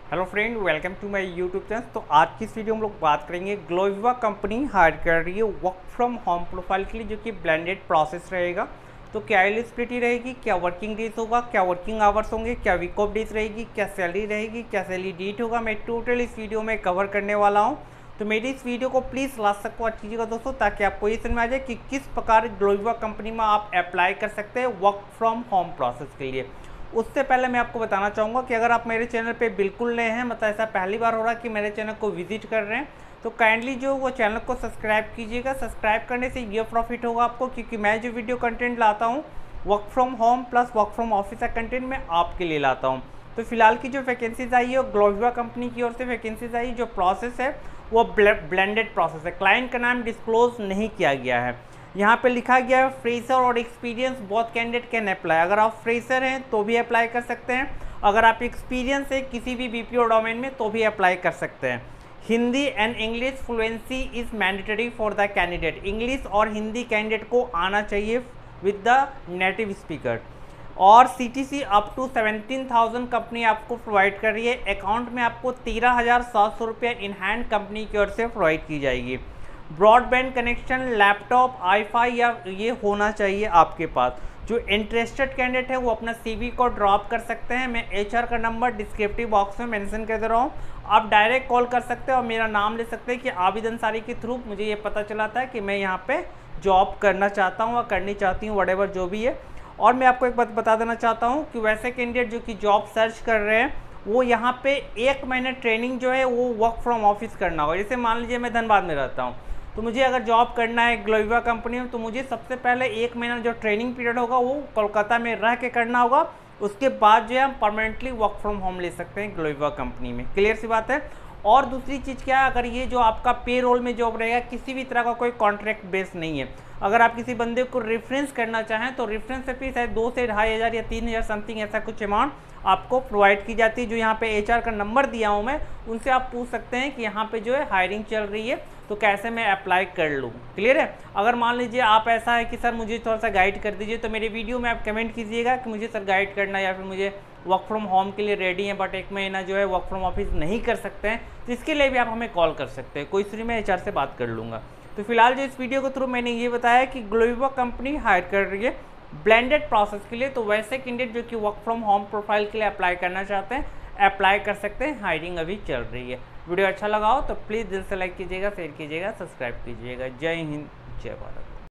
Hello friend, welcome to my YouTube channel. तो आज की इस वीडियो में हम लोग बात करेंगे ग्लोविवा कंपनी हायर कर रही है वर्क फ्रॉम होम प्रोफाइल के लिए, जो कि ब्लेंडेड प्रोसेस रहेगा। तो क्या एलिजिबिलिटी रहेगी, क्या वर्किंग डेज होगा, क्या वर्किंग आवर्स होंगे, क्या वीक ऑफ डेज रहेगी, क्या सैलरी रहेगी, क्या सैलरी डेट होगा, मैं टोटल इस वीडियो में कवर करने वाला हूँ। तो मेरी इस वीडियो को प्लीज़ लास्ट तक वॉच कीजिएगा दोस्तों, ताकि आपको ये समझ में आ जाए कि किस प्रकार ग्लोविवा कंपनी में आप अप्लाई कर सकते हैं वर्क फ्रॉम होम प्रोसेस के लिए। उससे पहले मैं आपको बताना चाहूँगा कि अगर आप मेरे चैनल पे बिल्कुल नए हैं, मतलब ऐसा पहली बार हो रहा है कि मेरे चैनल को विजिट कर रहे हैं, तो काइंडली जो वो चैनल को सब्सक्राइब कीजिएगा। सब्सक्राइब करने से ये प्रॉफिट होगा आपको, क्योंकि मैं जो वीडियो कंटेंट लाता हूँ work from home plus work from office का कंटेंट मैं आपके लिए लाता हूँ। तो फिलहाल की जो वैकेंसीज आई है ग्लोविवा कंपनी की ओर से वैकेंसीज आई, जो प्रोसेस है वो ब्लेंडेड प्रोसेस है। क्लाइंट का नाम डिस्क्लोज नहीं किया गया है। यहाँ पे लिखा गया है फ्रेशर और experience both candidate can apply. अगर आप फ्रेशर हैं तो भी अप्लाई कर सकते हैं, अगर आप एक्सपीरियंस है किसी भी बीपीओ डोमेन में तो भी अप्लाई कर सकते हैं। Hindi and English fluency is mandatory for the candidate. English और हिंदी कैंडिडेट को आना चाहिए विद द नेटिव स्पीकर। और सीटीसी अप टू 17,000 कंपनी आपको प्रोवाइड कर रही है। अकाउंट में आपको 13,700 रुपये इन हैंड कंपनी की ओर से प्रोवाइड की जाएगी। ब्रॉडबैंड कनेक्शन, लैपटॉप, आईफाई या ये होना चाहिए आपके पास। जो इंटरेस्टेड कैंडिडेट है वो अपना सीवी को ड्रॉप कर सकते हैं। मैं एचआर का नंबर डिस्क्रिप्टिव बॉक्स में मेंशन कर दे रहा हूँ, आप डायरेक्ट कॉल कर सकते हैं और मेरा नाम ले सकते हैं कि आवेदन सारी के थ्रू मुझे ये पता चला था कि मैं यहाँ पे जॉब करना चाहता हूँ या करनी चाहती हूँ, व्हाटएवर जो भी है। और मैं आपको एक बात बता देना चाहता हूँ कि वैसे कैंडिडेट जो कि जॉब सर्च कर रहे हैं वो यहाँ पे 1 महीने ट्रेनिंग जो है वो वर्क फ्रॉम ऑफिस करना होगा। जैसे मान लीजिए मैं धनबाद में रहता हूँ, तो मुझे अगर जॉब करना है ग्लोविवा कंपनी में, तो मुझे सबसे पहले 1 महीना जो ट्रेनिंग पीरियड होगा वो कोलकाता में रह के करना होगा। उसके बाद जो है हम परमानेंटली वर्क फ्रॉम होम ले सकते हैं ग्लोविवा कंपनी में। क्लियर सी बात है। और दूसरी चीज़ क्या है, अगर ये जो आपका पे रोल में जॉब रहेगा, किसी भी तरह का कोई कॉन्ट्रैक्ट बेस नहीं है। अगर आप किसी बंदे को रेफरेंस करना चाहें तो रेफरेंस से फीस है 2 से 2,500 या 3,000 समथिंग, ऐसा कुछ अमाउंट आपको प्रोवाइड की जाती है। जो यहाँ पे एचआर का नंबर दिया हूँ मैं, उनसे आप पूछ सकते हैं कि यहाँ पे जो है हायरिंग चल रही है तो कैसे मैं अप्लाई कर लूँ। क्लियर है। अगर मान लीजिए आप ऐसा है कि सर मुझे थोड़ा सा गाइड कर दीजिए, तो मेरे वीडियो में आप कमेंट कीजिएगा कि मुझे सर गाइड करना, या फिर मुझे वर्क फ्रॉम होम के लिए रेडी है बट 1 महीना जो है वर्क फ्रॉम ऑफिस नहीं कर सकते हैं, तो इसके लिए भी आप हमें कॉल कर सकते हैं। कोई इशू मैं एचआर से बात कर लूँगा। तो फिलहाल जो इस वीडियो के थ्रू मैंने ये बताया कि ग्लोविवा कंपनी हायर कर रही है ब्लेंडेड प्रोसेस के लिए। तो वैसे कैंडिडेट जो कि वर्क फ्रॉम होम प्रोफाइल के लिए अप्लाई करना चाहते हैं अप्लाई कर सकते हैं। हायरिंग अभी चल रही है। वीडियो अच्छा लगा हो तो प्लीज़ दिल से लाइक कीजिएगा, शेयर कीजिएगा, सब्सक्राइब कीजिएगा। जय हिंद, जय भारत।